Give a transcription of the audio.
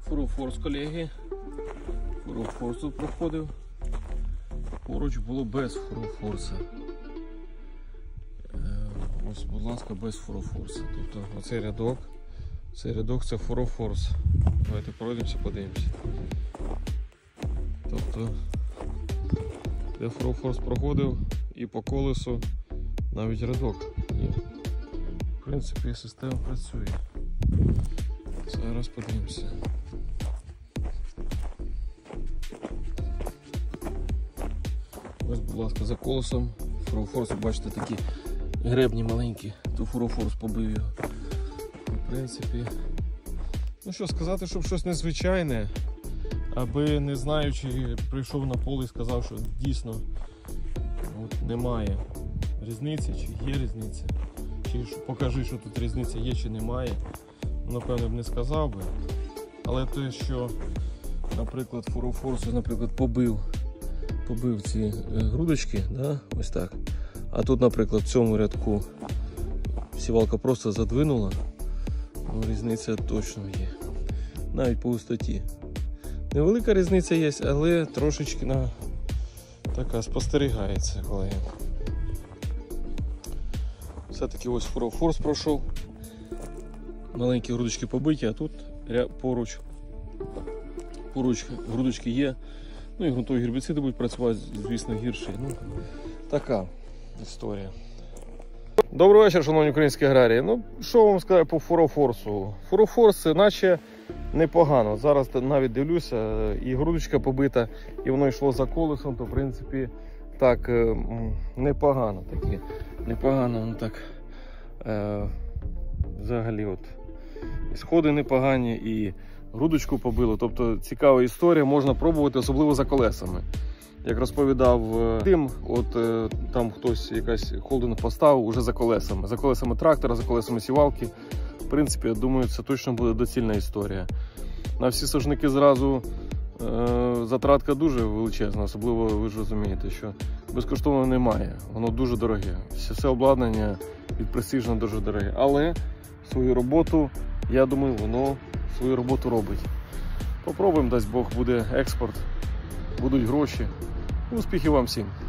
Фурофорс, колеги. Фурофорс тут проходив. Поруч було без фурофорса. Ось, будь ласка, без фурофорса. Тобто оцей рядок це фурофорс. Давайте пройдемося, подивимося. Тобто, де фурофорс проходив і по колесу навіть рядок є. В принципі, система працює. Зараз подивимося. Ось, будь ласка, за колесом фурофорсу, бачите, такі гребні маленькі, то фурофорс побив його. В принципі, ну що сказати, щоб щось незвичайне, аби не знаючи, прийшов на поле і сказав, що дійсно от, немає різниці, чи є різниця, чи покажи, що тут різниця є, чи немає. Напевно б не сказав би, але те, що, наприклад, фурофорс, наприклад, побив ці грудочки, да? Ось так. А тут, наприклад, в цьому рядку сівалка просто задвинула, ну, різниця точно є. Навіть по густоті. Невелика різниця є, але трошечки така спостерігається, колеги. Все-таки ось фурофорс пройшов. Маленькі грудочки побиті, а тут поруч грудочки є. Ну і ґрунтові гербіциди будуть працювати, звісно, гірше. Ну, така історія. Добрий вечір, шановні українські аграрії. Ну, що вам сказати по фурофорсу? Фурофорс наче непогано. Зараз навіть дивлюся, і грудочка побита, і воно йшло за колесом, то в принципі так непогано. Непогано, ну так взагалі от. І сходи непогані, і грудочку побило. Тобто цікава історія, можна пробувати, особливо за колесами. Як розповідав Тим, от там хтось якась холдинг поставив уже за колесами трактора, за колесами сівалки. В принципі, я думаю, це точно буде доцільна історія. На всі сажники зразу затратка дуже величезна, особливо ви ж розумієте, що безкоштовно немає, воно дуже дороге. Все обладнання від Precision дуже дороге, але свою роботу, я думаю, воно свою роботу робить. Попробуємо, дасть Бог, буде експорт, будуть гроші. Успіхів вам всім!